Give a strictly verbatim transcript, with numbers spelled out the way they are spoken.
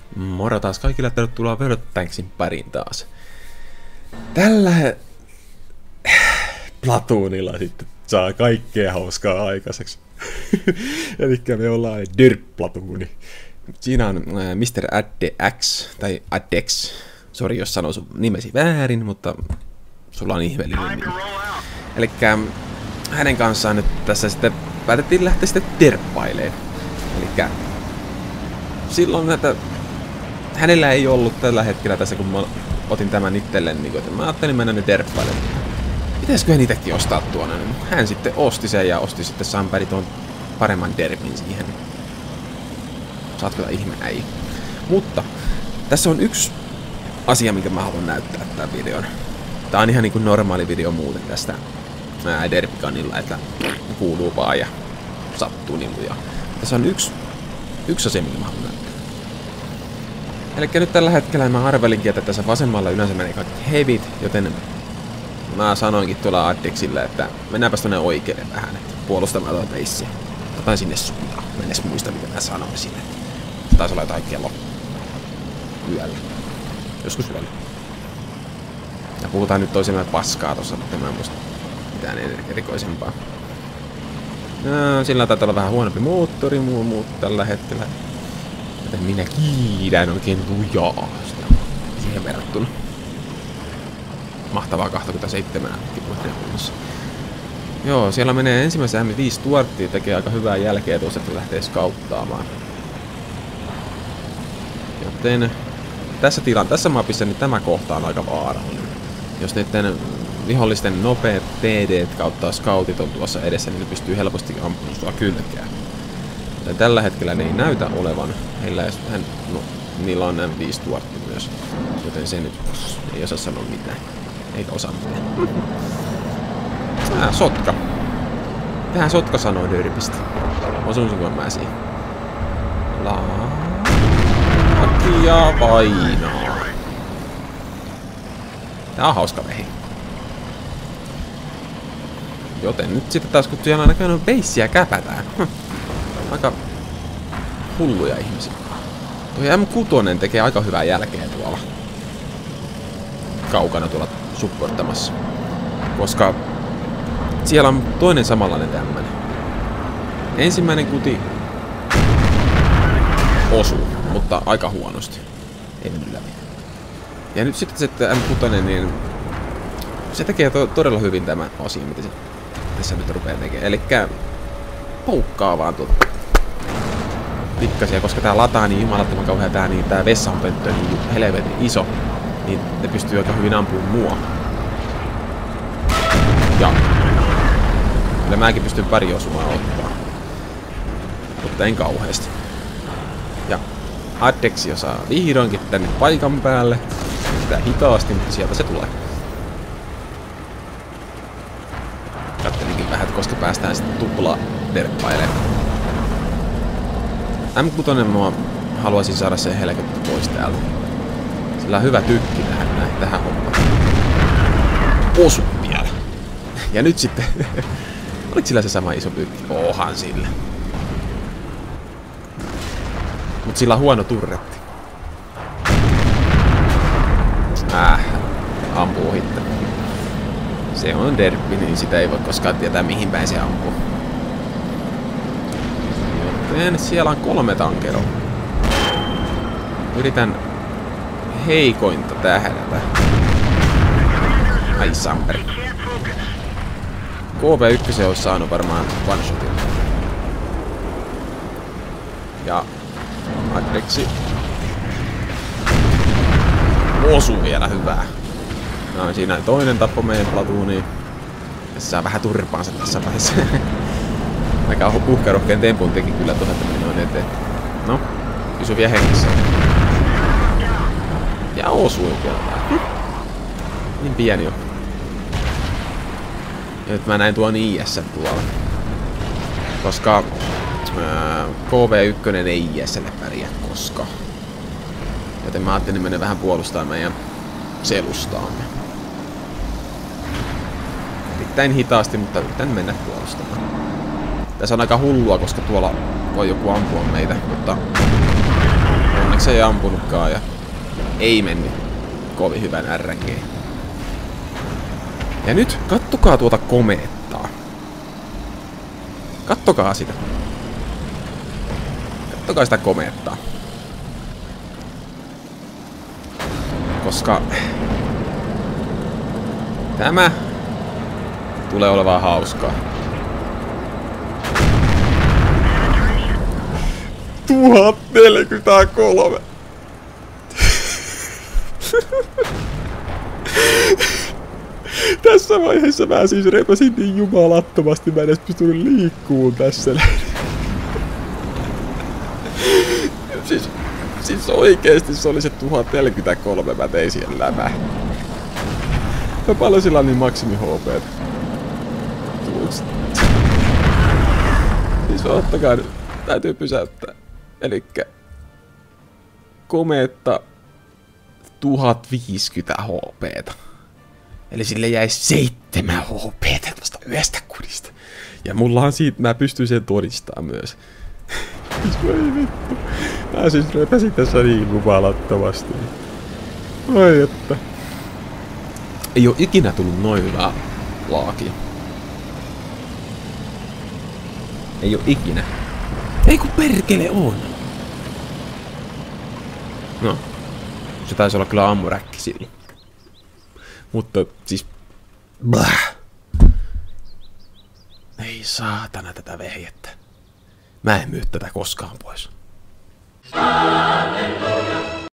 Moro taas kaikille, tervetuloa World of Tanksin pariin taas. Tällä Platoonilla sitten saa kaikkea hauskaa aikaiseksi. Elikkä me ollaan Derp-Platooni. Siinä on äh, mister Addex, tai Addex. Sori jos sanoo sun nimesi väärin, mutta sulla on ihmeellinen nimi. Elikkä hänen kanssaan nyt tässä sitten päätettiin lähteä sitten derppaileen. Elikkä silloin näitä hänellä ei ollut tällä hetkellä tässä, kun mä otin tämän itselleen, niin että mä ajattelin mennä nyt derppailemaan. Pitäisiköhän niitäkin ostaa tuonne? Hän sitten osti sen ja osti sitten Samperi tuon paremman derpin siihen. Saatko tää ihme äijä? Mutta tässä on yksi asia, minkä mä haluan näyttää tämän videon. Tää on ihan niin kuin normaali video muuten tästä derpikanilla, että kuuluu vaan ja sattuu niin ja tässä on yksi, yksi asia, minkä mä haluan näyttää. Elikkä nyt tällä hetkellä mä arvelinkin, että tässä vasemmalla yleensä menee kaikki hevit, joten mä sanoinkin tuolla Addexille, että mennäänpäs tuonne oikealle vähän, että puolustamaan tuota beissiä. Otan sinne suuntaan. Mä en edes muista, mitä mä sanoin sinne. Se taisi olla jotain kello yöllä. Joskus yöllä. Ja puhutaan nyt toisemme paskaa tossa, mutta mä en muista mitään erikoisempaa. No, sillä taitaa olla vähän huonompi moottori muu muut tällä hetkellä. Joten minä kiidän oikein lujaa sitä siihen verrattuna. Mahtavaa kaksikymmentäseitsemän kilometriä. Joo, siellä menee ensimmäisen M viisi Stuarttia, tekee aika hyvää jälkeä tuossa, että lähtee skauttaamaan. Joten tässä tilan, tässä mapissa niin tämä kohta on aika vaarallinen. Jos niiden vihollisten nopeat P D:t kautta scoutit on tuossa edessä, niin ne pystyy helposti ampumaan sua kylkeen. Joten tällä hetkellä ne ei näytä olevan. Heillä ei, hän, no, niillä on M viisi Stuartti myös, joten se nyt ei osaa sanoa mitään. Eikä osaa mitään. Ah, sotka. Tähän sotka sanoo Derpistä. Osuisinko mä siihen? Lakia painaa. Tää on hauska vehi. Joten nyt sitten taas kun siellä näköjään beissiä käpätään. Aika hulluja ihmisiä. Toi M kuusi tekee aika hyvää jälkeä tuolla kaukana tuolla supporttamassa. Koska siellä on toinen samanlainen tämmönen. Ensimmäinen kuti osuu, mutta aika huonosti. Ei mennyt läpi. Ja nyt sitten se M kuusi, niin se tekee to todella hyvin tämä asia, mitä se tässä nyt rupeaa tekemään. Elikkä poukkaa vaan tuolta pikkasia, koska tää lataa niin jumalattoman kauhean tää, niin tää vessanpönttö on niin helvetin iso, niin ne pystyy aika hyvin ampumaan mua. Ja kyllä mäkin pystyn pari osumaa ottaa. Mutta en kauheasti. Ja Addexi osaa vihdoinkin tänne paikan päälle. Sitä hitaasti, mutta sieltä se tulee. Kattelinkin vähän, koska päästään sitten tupla derppailemaan. M kuusi mä haluaisin saada sen helketti pois täältä. Sillä on hyvä tykki tähän, tähän hommaan. Osu vielä. Ja nyt sitten... Oliko sillä se sama iso tykki? Ohan sillä. Mut sillä on huono turretti. Äh, ampuu ohitte. Se on derppi, niin sitä ei voi koskaan tietää mihin päin se ampuu. Joten siellä on kolme tankeroa. Yritän heikointa tähdätä. Ai Samperi. K V yksi olisi saanut varmaan one shotin. Ja Addexi osuu vielä hyvää. No siinä toinen tappo meidän platooniin. Tässä saa vähän turpaansa tässä vaiheessa. Aika uhkarohkeen tempun teki kyllä tuohon, että meni eteen. No, pysy vielä hengissä. Ja osui vielä. Niin pieni on. Ja nyt mä näin tuon I S tuolla. Koska ää, K V yksi ei I S:lle pärjää koskaan. Joten mä ajattelin mennä vähän puolustaa meidän selustaamme. Erittäin hitaasti, mutta yritän mennä puolustamaan. Tässä on aika hullua, koska tuolla voi joku ampua meitä, mutta onneksi ei ampunutkaan ja ei mennyt kovin hyvän R N G. Ja nyt kattokaa tuota komeettaa. Kattokaa sitä. Kattokaa sitä komeettaa. Koska tämä tulee olemaan hauskaa. tuhat neljäkymmentäkolme. Tässä vaiheessa mä siis repäsin niin jumalattomasti, mä en edes pystynyt liikkuun tässä. siis, siis oikeesti se oli se tuhat neljäkymmentäkolme, mä tein siihen lämää. Ja paljon sillä on niin maksimi H P. Siis ottakaa nyt, täytyy pysäyttää. Elikkä komeetta tuhat viisikymmentä H P:tä. Eli sille jäi seitsemän H P:tä tosta yhdestä kudista. Ja mullahan siitä, mä pystyn sen todistamaan myös. Voi vittu. Mä siis repäsin tässä niin jumalattomasti. Ai että. Ei oo ikinä tullut noin hyvää laakia. Ei oo ikinä. Ei kun perkele on. No. Se taisi olla kyllä ammuräkki silloin. Mutta siis... Blah. Ei saatana tätä vehjettä. Mä en myy tätä koskaan pois. Halleluja.